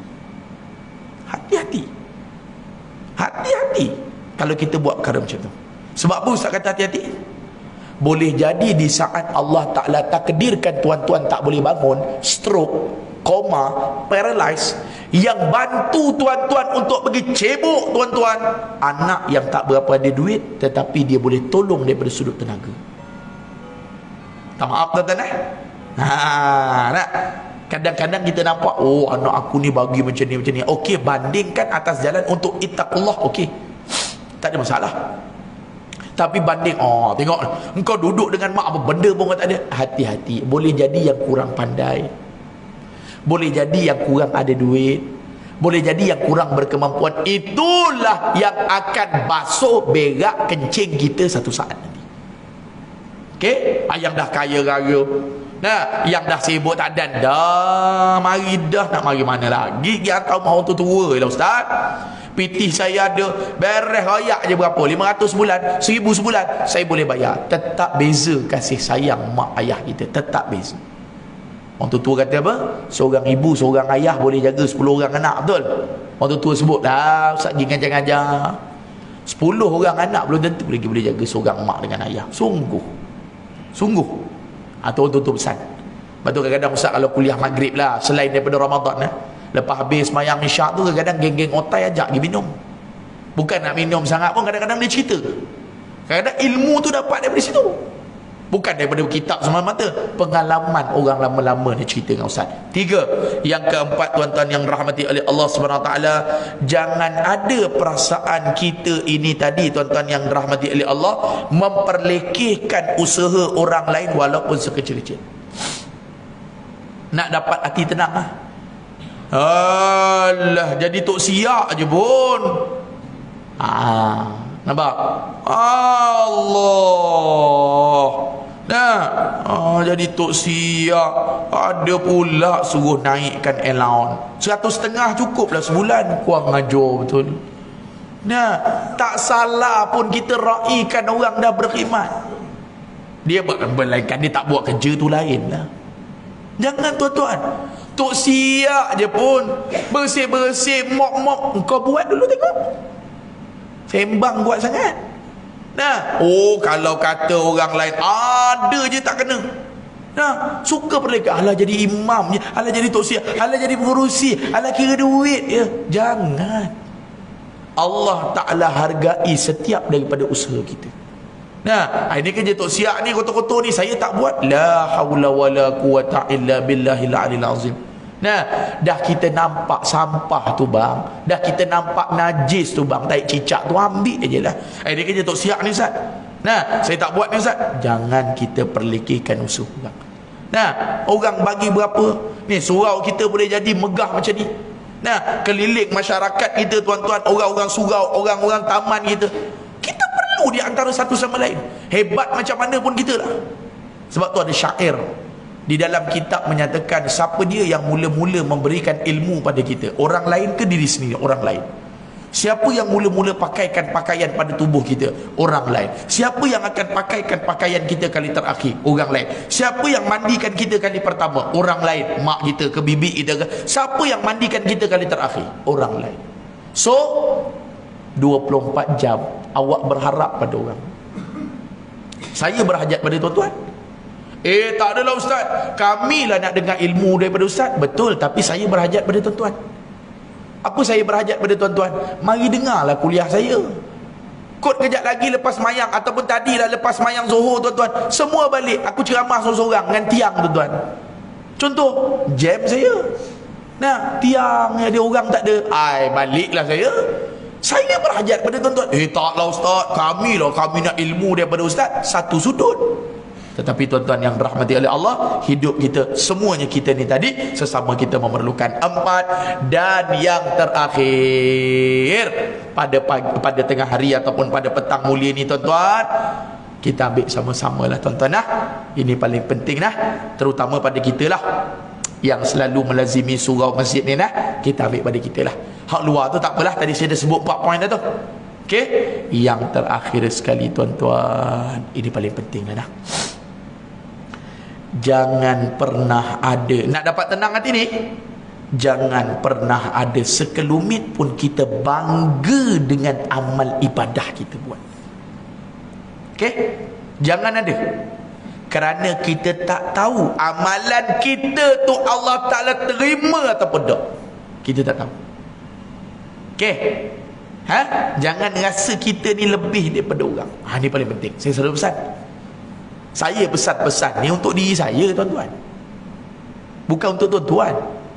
kalau kita buat perkara macam tu. Sebab apa Ustaz kata hati-hati? Boleh jadi di saat Allah Ta'ala takdirkan tuan-tuan tak boleh bangun, stroke, koma, paralyzed, yang bantu tuan-tuan untuk pergi cebok tuan-tuan, anak yang tak berapa ada duit tetapi dia boleh tolong daripada sudut tenaga. Tak maaf tuan-tuan nak. Kadang-kadang kita nampak, oh anak aku ni bagi macam ni. Okey, bandingkan atas jalan untuk ittaqullah, okey, tak ada masalah. Tapi banding, tengok engkau duduk dengan mak, apa benda pun tak ada. Hati-hati, boleh jadi yang kurang pandai, boleh jadi yang kurang ada duit, boleh jadi yang kurang berkemampuan. Itulah yang akan basuh berak kencing kita satu saat nanti. Okey, yang dah kaya raya, yang dah sibuk tak dan dah mari dah, nak mari mana lagi? Yang tahu mahu tu tua lah ustaz. PT saya ada beres royak je berapa, 500 sebulan, 1000 sebulan, saya boleh bayar. Tetap beza kasih sayang mak ayah kita, tetap beza. Orang tua kata apa? Seorang ibu, seorang ayah boleh jaga 10 orang anak, betul? Orang tua sebut dah, ustaz pergi ngajar-ngajar, 10 orang anak belum tentu lagi boleh jaga seorang mak dengan ayah. Sungguh atau orang tua pesan. Lepas tu kadang-kadang ustaz kalau kuliah maghrib lah, selain daripada Ramadan lepas habis semayang isyak tu, kadang-kadang geng-geng otai ajak pergi minum. Bukan nak minum sangat pun, kadang-kadang dia cerita. Kadang-kadang ilmu tu dapat daripada situ, bukan daripada kitab semata-mata. Pengalaman orang lama-lama dia cerita dengan ustaz. 3, yang keempat tuan-tuan yang rahmati oleh Allah SWT, jangan ada perasaan kita ini tadi tuan-tuan yang rahmati oleh Allah, memperlekehkan usaha orang lain walaupun sekecil-kecil. Nak dapat hati tenang alah, jadi tok siak je pun. Nampak? Allah. Jadi tok siak, ada pula suruh naikkan allowance 150 cukup lah sebulan. Kurang ajar betul. Tak salah pun kita raikan orang dah berkhidmat. Dia berlaikan, dia tak buat kerja tu lain lah. Jangan tuan-tuan, tok siap je pun, bersih-bersih, mop-mop, engkau buat dulu tengok. Sembang buat sangat. Kalau kata orang lain ada je tak kena. Suka perleka, alah jadi imam je, alah jadi tok siap, alah jadi pengurusi, alah kira duit je. Jangan. Allah Ta'ala hargai setiap daripada usaha kita. Ini kerja tok siap ni, kotor-kotor ni saya tak buat. La haula wala quwata illa billahil aliyil azim. Dah kita nampak sampah tu bang, dah kita nampak najis tu bang, tai cicak tu, ambil je lah. Ini kerja tok siap ni ustaz. Saya tak buat ni ustaz. Jangan kita perlekehkan usaha orang. Orang bagi berapa ni, surau kita boleh jadi megah macam ni. Keliling masyarakat kita tuan-tuan, orang-orang surau, orang-orang taman kita, kita perlu di antara satu sama lain. Hebat macam mana pun kita lah. Sebab tu ada syair di dalam kitab menyatakan, siapa dia yang mula-mula memberikan ilmu pada kita? Orang lain ke diri sendiri? Orang lain. Siapa yang mula-mula pakaikan pakaian pada tubuh kita? Orang lain. Siapa yang akan pakaikan pakaian kita kali terakhir? Orang lain. Siapa yang mandikan kita kali pertama? Orang lain. Mak kita ke bibi kita ke? Siapa yang mandikan kita kali terakhir? Orang lain. So 24 jam awak berharap pada orang. Saya berhajat pada tuan-tuan. Tak adalah ustaz, kamilah nak dengar ilmu daripada ustaz. Betul, tapi saya berhajat pada tuan-tuan. Apa saya berhajat pada tuan-tuan? Mari dengarlah kuliah saya. Kot kejap lagi lepas mayang, ataupun tadilah lepas mayang Zuhur tuan-tuan, semua balik, aku ceramah seorang-seorang dengan tiang tuan-tuan. Contoh jam saya, tiang ada orang tak ada, baliklah saya berhajat pada tuan-tuan. Taklah ustaz, kami nak ilmu daripada ustaz, satu sudut. Tetapi tuan-tuan yang rahmati oleh Allah, hidup kita, semuanya kita ni tadi, sesama kita memerlukan 4. Dan yang terakhir, pada tengah hari ataupun pada petang mulia ni tuan-tuan, kita ambil sama-sama lah tuan-tuan. Ini paling penting terutama pada kita lah, yang selalu melazimi surau masjid ni, kita ambil pada kita lah. Hak luar tu tak apalah, tadi saya dah sebut 4 poin dah tu. Okey, yang terakhir sekali tuan-tuan, ini paling penting lah. Jangan pernah ada, nak dapat tenang hati ni, jangan pernah ada sekelumit pun kita bangga dengan amal ibadah kita buat. Okey, jangan ada. Kerana kita tak tahu amalan kita tu Allah Ta'ala terima ataupun tak. Kita tak tahu. Okey. Jangan rasa kita ni lebih daripada orang. Ni paling penting. Saya selalu pesan. Saya pesan-pesan ni untuk diri saya, tuan-tuan. Bukan untuk tuan-tuan.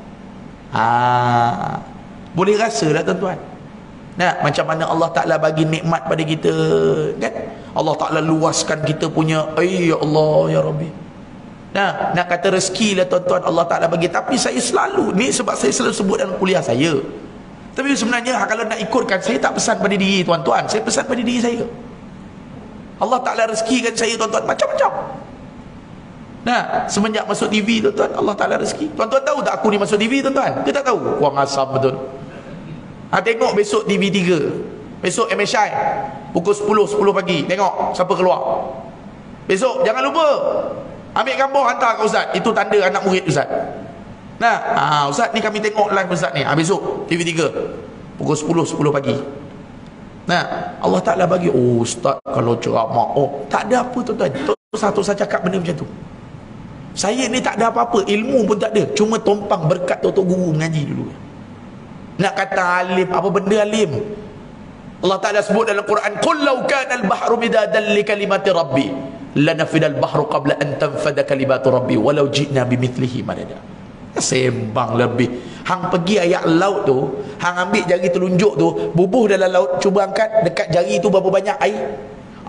Boleh rasa lah, tuan-tuan. Nah, macam mana Allah Ta'ala bagi nikmat pada kita, kan? Allah Ta'ala luaskan kita punya, ya Allah, ya Rabbi. Nah, nak kata rezeki lah, tuan-tuan, Allah Ta'ala bagi. Tapi saya selalu, ni sebab saya selalu sebut dalam kuliah saya. Tapi sebenarnya kalau nak ikutkan, saya tak pesan pada diri tuan-tuan, saya pesan pada diri saya. Allah Ta'ala rezekikan saya, tuan-tuan, macam-macam. Nah, semenjak masuk TV, tuan-tuan, Allah Ta'ala rezeki. Tuan-tuan tahu tak aku ni masuk TV, tuan-tuan? Kita tak tahu? Kurang asam betul. Tengok besok TV3, besok MSI pukul 10 pagi. Tengok siapa keluar. Besok jangan lupa ambil gambar hantar ke Ustaz. Itu tanda anak murid Ustaz. Nah, Ustaz ni kami tengok live Ustaz ni. Besok TV3 pukul 10 pagi. Nah, Allah Ta'ala bagi. Ustaz kalau ceramah, tak ada apa, tuan-tuan. Satu saya cakap benda macam tu. Saya ni tak ada apa-apa, ilmu pun tak ada, cuma tumpang berkat tok guru mengaji dulu. Nak kata alim, apa benda alim? Allah Ta'ala sebut dalam Quran, qul law kana al-bahru midadan li kalimati rabbi lanafida al-bahru qabla an tanfada kalimatu rabbi walau ji'na bimithlihi madada. Sembang lebih. Hang pergi ayat laut tu, hang ambil jari telunjuk tu, bubuh dalam laut, cuba angkat dekat jari tu berapa banyak air.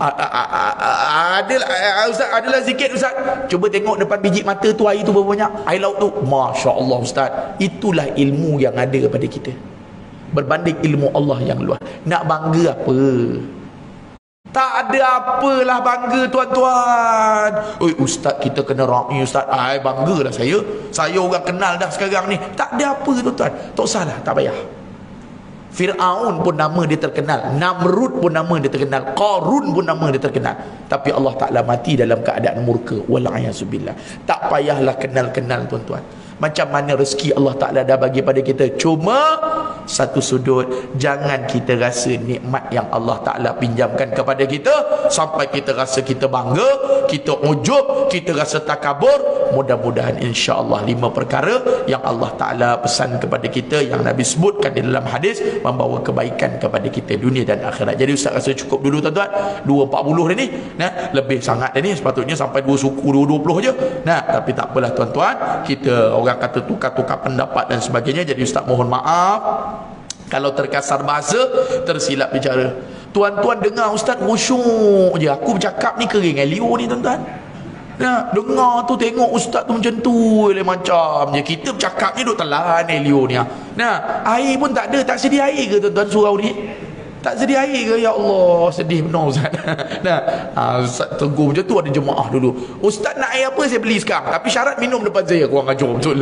Ustaz, adalah sikit Ustaz. Cuba tengok depan biji mata tu, air tu berapa banyak? Air laut tu, Masya Allah Ustaz. Itulah ilmu yang ada pada kita, berbanding ilmu Allah yang luas. Nak bangga apa? Tak ada apalah bangga, tuan-tuan. Ustaz kita kena ra'i Ustaz. Banggalah saya. Saya orang kenal dah sekarang ni. Tak ada apa, tuan-tuan. Tak usahlah, tak payah. Fir'aun pun nama dia terkenal, Namrud pun nama dia terkenal, Qarun pun nama dia terkenal, tapi Allah Ta'ala mati dalam keadaan murka. Wal'ayazubillah. Tak payahlah kenal-kenal, tuan-tuan. Macam mana rezeki Allah Ta'ala dah bagi pada kita. Cuma satu sudut, jangan kita rasa nikmat yang Allah Ta'ala pinjamkan kepada kita sampai kita rasa kita bangga, kita ujub, kita rasa takabur. Mudah-mudahan insya-Allah 5 perkara yang Allah Ta'ala pesan kepada kita, yang Nabi sebutkan di dalam hadis, membawa kebaikan kepada kita dunia dan akhirat. Jadi Ustaz rasa cukup dulu, tuan-tuan. 2.40 dah ni. Lebih sangat dah ni. Sepatutnya sampai 2 suku 2.20 je. Tapi tak apalah, tuan-tuan. Kita orang kata tukar-tukar pendapat dan sebagainya. Jadi Ustaz mohon maaf kalau terkasar bahasa, tersilap bicara. Tuan-tuan dengar Ustaz khusyuk je. Aku bercakap ni kering Elio ni, tuan-tuan. Dengar tu, tengok Ustaz tu macam tu macam je. Kita bercakap ni duk telan Elio ni. Air pun tak ada. Tak sedia air ke, tuan-tuan, surau ni? Tak sedia air ke? Ya Allah, sedih benar Ustaz. Ustaz tegur macam tu, ada jemaah dulu. Ustaz nak air apa, saya beli sekarang, tapi syarat minum depan saya. Kurang ajar betul.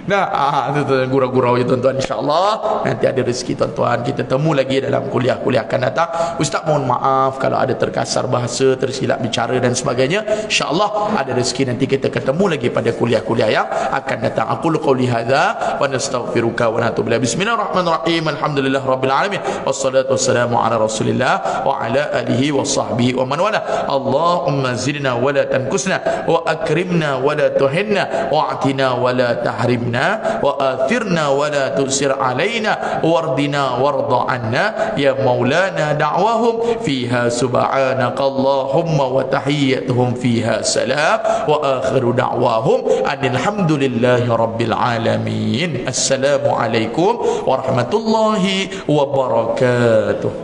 Gurau-gurau je, tuan-tuan. InsyaAllah nanti ada rezeki, tuan-tuan. Kita temu lagi dalam kuliah-kuliah akan datang. Ustaz mohon maaf kalau ada terkasar bahasa, tersilap bicara dan sebagainya. InsyaAllah ada rezeki nanti kita ketemu lagi pada kuliah-kuliah yang akan datang. Aku qouli hadza wa nastaghfiruka wa natubu ilaik. Bismillahirrahmanirrahim. Alhamdulillah rabbil alamin. Wassalatu wassalamu ala Rasulillah wa ala alihi wa sahbihi wa man wala. Allahumma zidna wa la tankusna wa akrimna wa la tuhinna wa atina wa la tahrimna wa athirna wa la tusir alaina wardina warda anna ya maulana. Da'wahum fiha subhanaka Allahumma wa tahiyyatuhum fiha salam wa akhiru da'wahum alhamdulillahi rabbil alamin. Assalamualaikum warahmatullahi wabarakatuh.